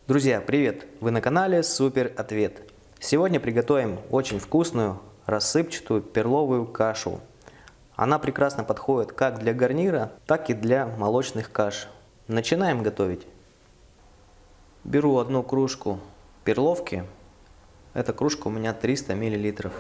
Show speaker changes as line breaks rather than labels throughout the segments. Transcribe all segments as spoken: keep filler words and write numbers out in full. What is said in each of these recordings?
Друзья, привет! Вы на канале Супер Ответ. Сегодня приготовим очень вкусную рассыпчатую перловую кашу. Она прекрасно подходит как для гарнира, так и для молочных каш. Начинаем готовить. Беру одну кружку перловки. Эта кружка у меня триста миллилитров.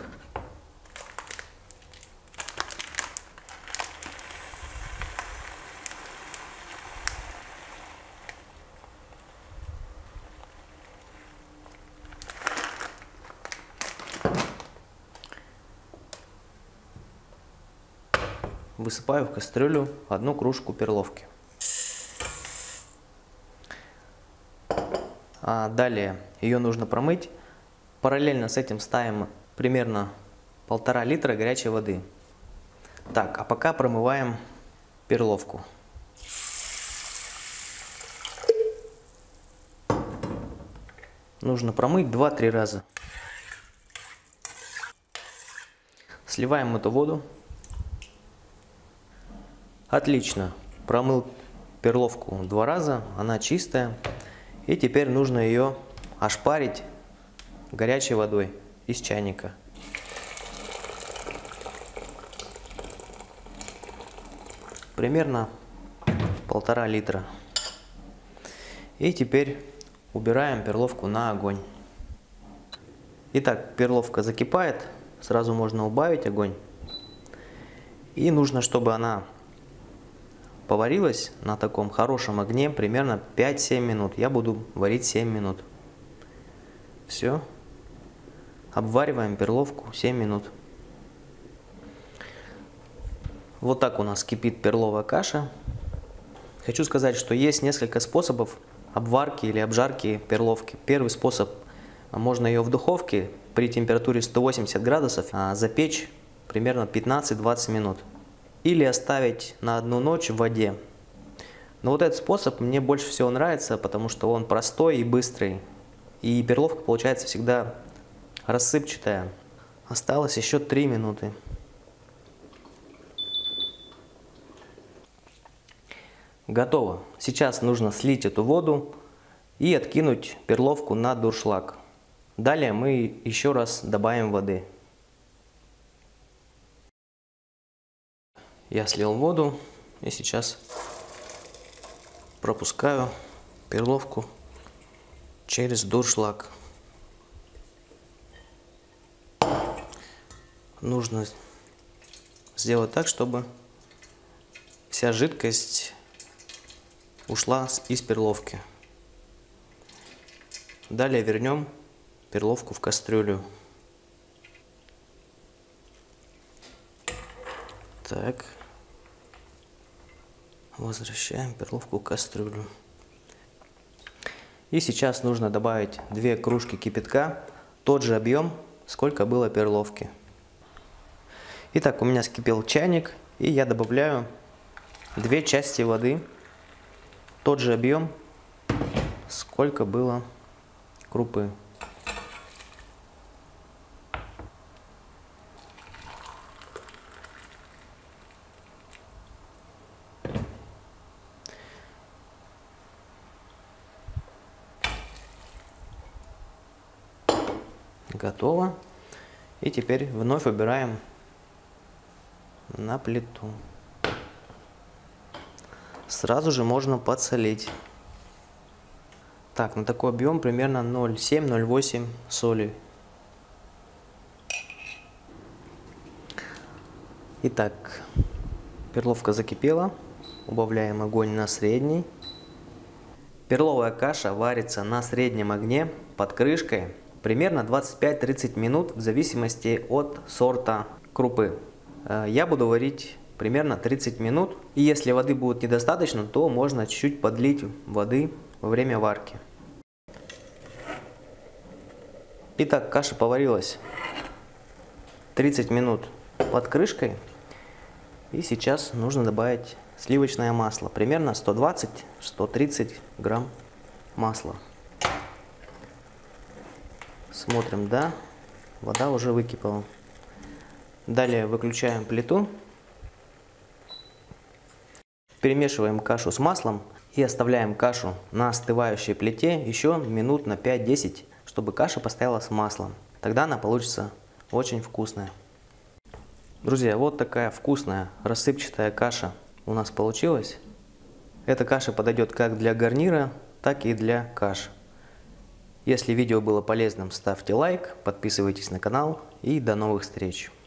Высыпаю в кастрюлю одну кружку перловки. А далее ее нужно промыть. Параллельно с этим ставим примерно полтора литра горячей воды. Так, а пока промываем перловку. Нужно промыть два-три раза. Сливаем эту воду. Отлично. Промыл перловку два раза, она чистая. И теперь нужно ее ошпарить горячей водой из чайника. Примерно полтора литра. И теперь убираем перловку на огонь. Итак, перловка закипает, сразу можно убавить огонь. И нужно, чтобы она поварилась на таком хорошем огне примерно пять-семь минут. Я буду варить семь минут. Все. Обвариваем перловку семь минут. Вот так у нас кипит перловая каша. Хочу сказать, что есть несколько способов обварки или обжарки перловки. Первый способ: можно ее в духовке при температуре сто восемьдесят градусов запечь примерно пятнадцать-двадцать минут. Или оставить на одну ночь в воде. Но вот этот способ мне больше всего нравится, потому что он простой и быстрый. И перловка получается всегда рассыпчатая. Осталось еще три минуты. Готово. Сейчас нужно слить эту воду и откинуть перловку на дуршлаг. Далее мы еще раз добавим воды. Я слил воду и сейчас пропускаю перловку через дуршлаг. Нужно сделать так, чтобы вся жидкость ушла из перловки. Далее вернем перловку в кастрюлю. Так. Возвращаем перловку в кастрюлю. И сейчас нужно добавить две кружки кипятка, тот же объем, сколько было перловки. Итак, у меня вскипел чайник, и я добавляю две части воды, тот же объем, сколько было крупы. Готово. И теперь вновь убираем на плиту. Сразу же можно подсолить. Так, на такой объем примерно ноль семь — ноль восемь соли. Итак, перловка закипела. Убавляем огонь на средний. Перловая каша варится на среднем огне под крышкой примерно двадцать пять-тридцать минут в зависимости от сорта крупы. Я буду варить примерно тридцать минут. И если воды будет недостаточно, то можно чуть-чуть подлить воды во время варки. Итак, каша поварилась тридцать минут под крышкой. И сейчас нужно добавить сливочное масло. Примерно сто двадцать — сто тридцать грамм масла. Смотрим, да, вода уже выкипела. Далее выключаем плиту. Перемешиваем кашу с маслом. И оставляем кашу на остывающей плите еще минут на пять-десять, чтобы каша постояла с маслом. Тогда она получится очень вкусная. Друзья, вот такая вкусная рассыпчатая каша у нас получилась. Эта каша подойдет как для гарнира, так и для каш. Если видео было полезным, ставьте лайк, подписывайтесь на канал и до новых встреч.